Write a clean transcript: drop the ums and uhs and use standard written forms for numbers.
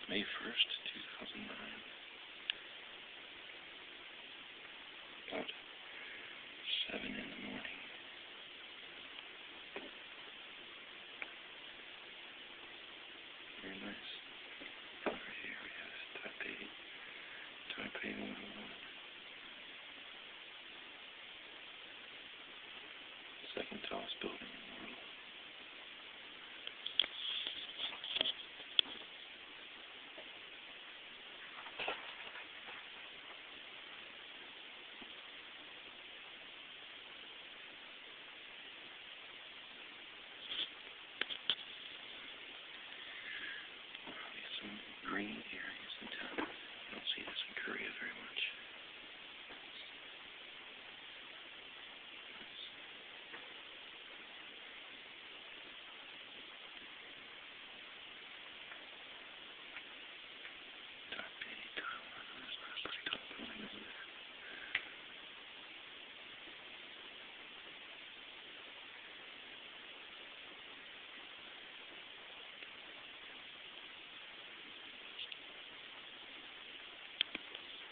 May 1st, 2009. About 7 in the morning. Very nice. Over here we have Taipei 101. Second tallest building in the world. Some green